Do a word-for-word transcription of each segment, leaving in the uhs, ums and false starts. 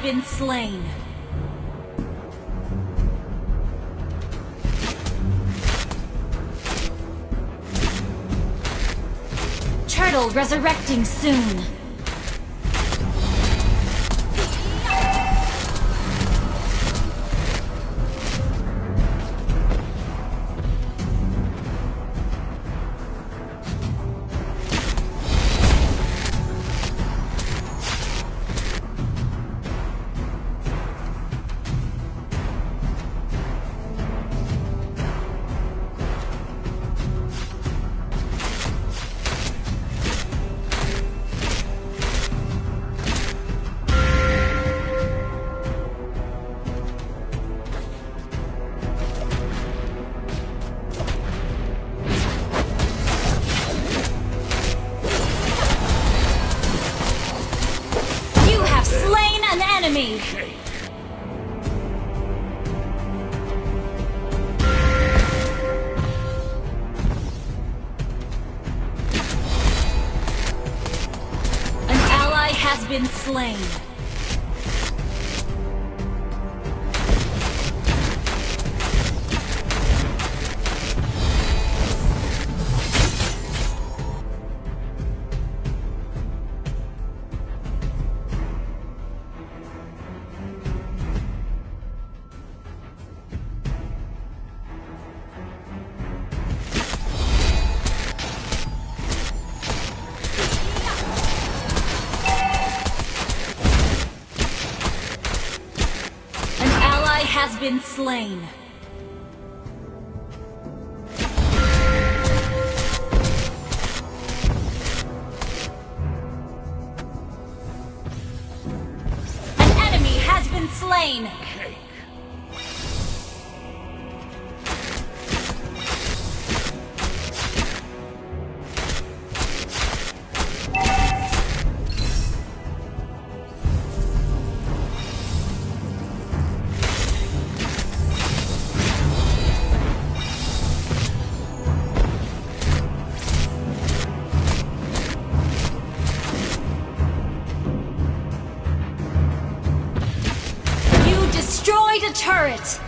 been slain. Turtle resurrecting soon. Enemy. An ally has been slain. Has been slain. An enemy has been slain. Destroyed a turret!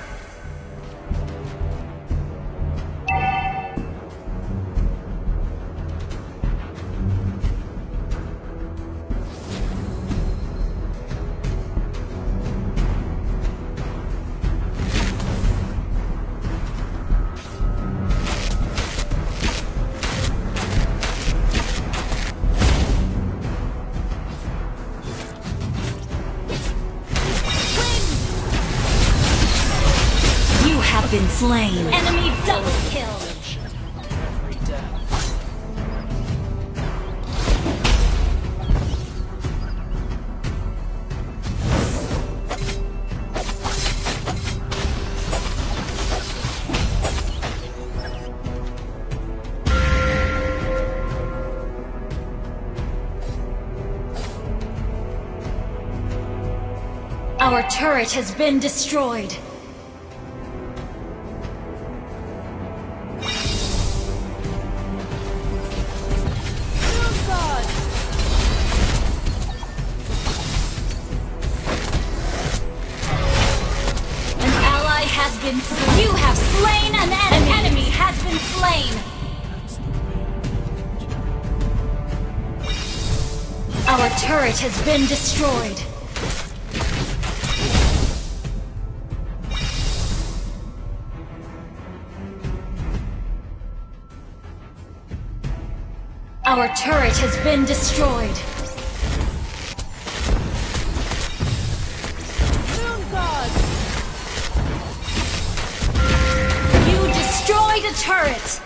Been slain. Enemy double kill. Our turret has been destroyed. Been you have slain an enemy. An enemy has been slain. Our turret has been destroyed. Our turret has been destroyed. Destroyed a turret!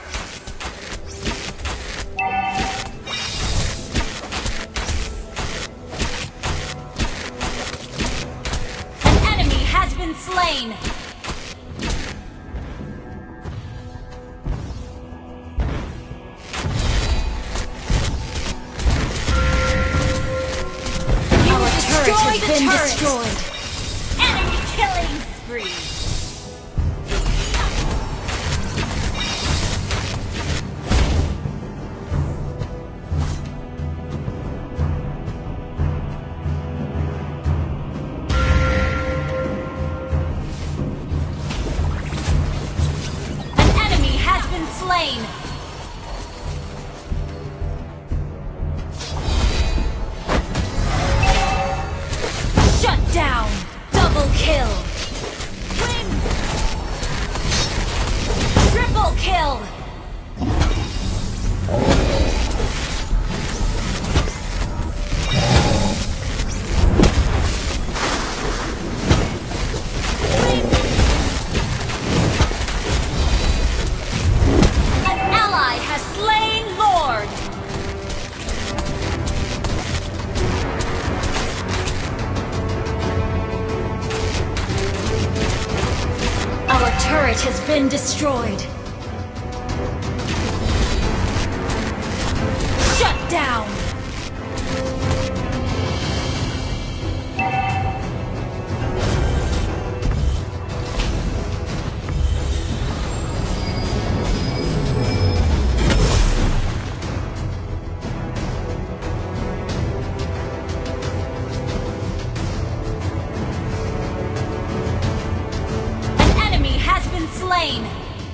An enemy has been slain! Our turret has been destroyed! Enemy killing spree! has been destroyed. Shut down. Slain.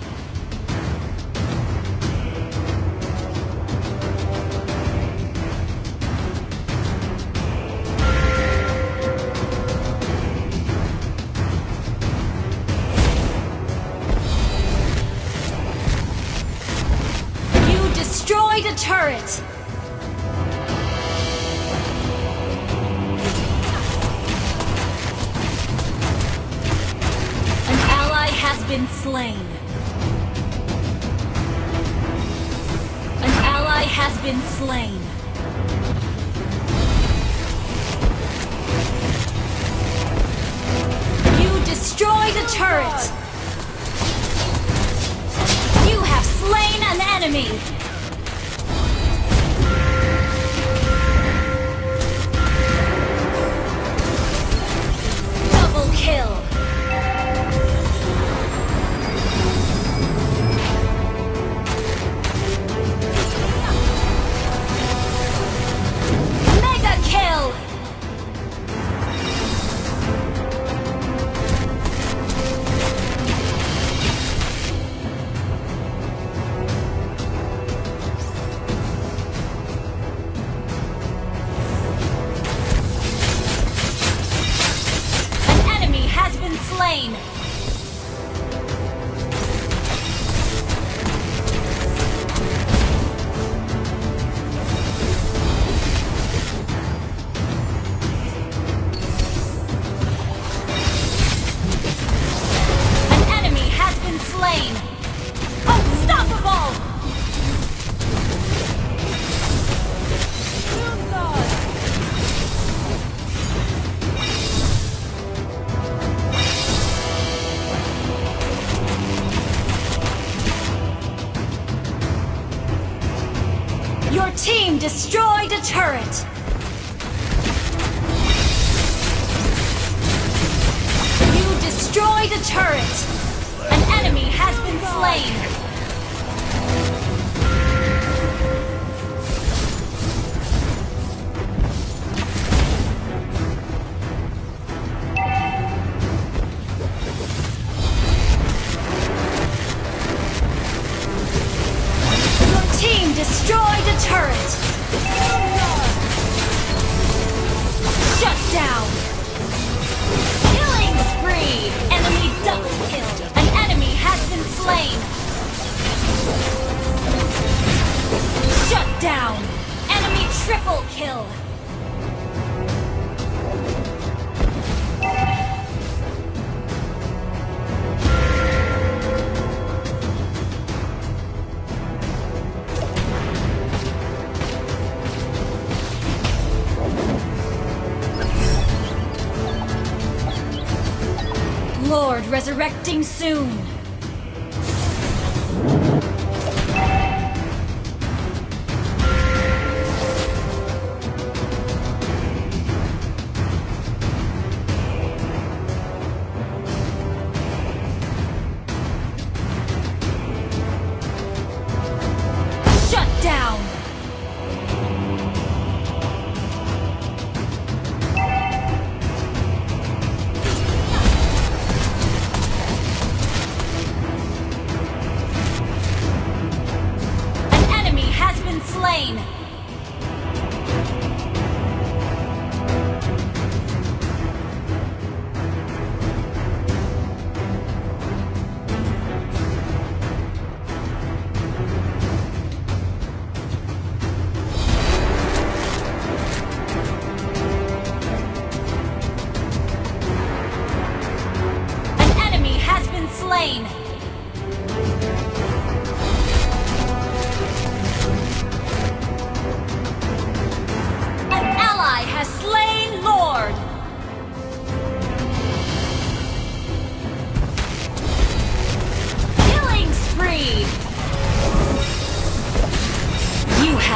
You destroyed a turret. Has been slain. An ally has been slain. You destroyed a turret. You have slain an enemy. Double kill. Slain. An enemy has been slain. Unstoppable. Your team destroyed a turret! You destroyed a turret! An enemy has been slain! Destroyed a turret! Shut down! Killing spree! Enemy double kill! An enemy has been slain! Shut down! Enemy triple kill! Lord resurrecting soon! Shut down!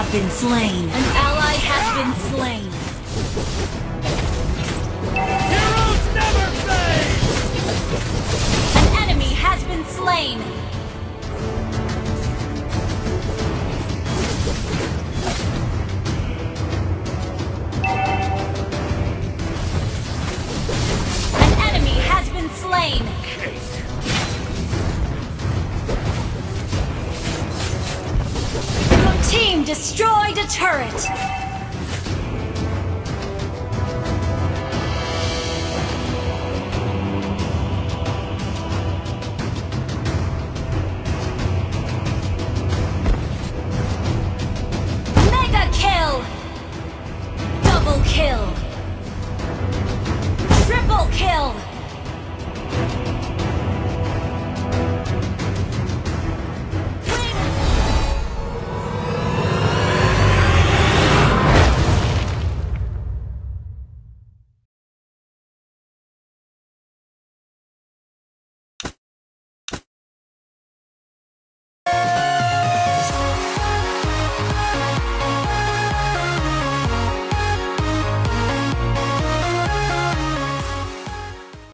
have been slain. An ally has been slain. Heroes never fade! An enemy has been slain. An enemy has been slain. Your team destroyed a turret.